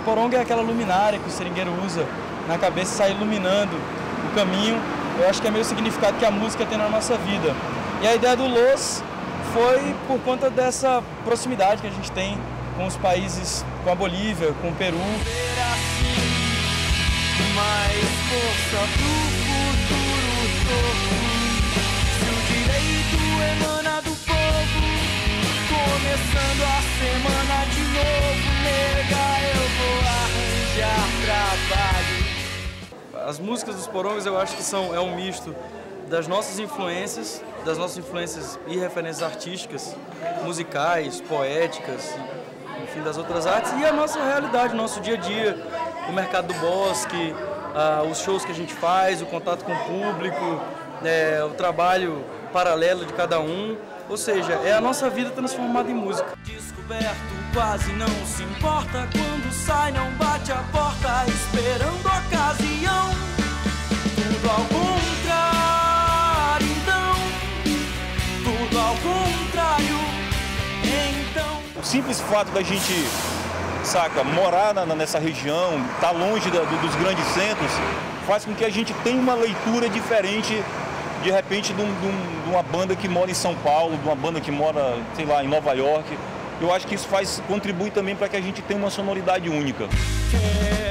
poronga é aquela luminária que o seringueiro usa na cabeça e sai iluminando o caminho. Eu acho que é meio o significado que a música tem na nossa vida. E a ideia do Los foi por conta dessa proximidade que a gente tem com os países, com a Bolívia, com o Peru. Mais força pro futuro. Se o direito emana do povo, começando a semana de novo, nega, eu vou arranjar trabalho. As músicas dos Porongas eu acho que é um misto das nossas influências e referências artísticas, musicais, poéticas, enfim, das outras artes, e a nossa realidade, o nosso dia a dia, o mercado do bosque, os shows que a gente faz, o contato com o público, o trabalho paralelo de cada um, ou seja, é a nossa vida transformada em música. Descoberto, quase não se importa, quando sai não bate a porta, esperando a ocasião, tudo ao contrário, então, tudo ao contrário, então. O simples fato da gente, morar nessa região, estar longe dos grandes centros, faz com que a gente tenha uma leitura diferente, de repente, de uma banda que mora em São Paulo, de uma banda que mora, sei lá, em Nova York. Eu acho que isso contribui também para que a gente tenha uma sonoridade única.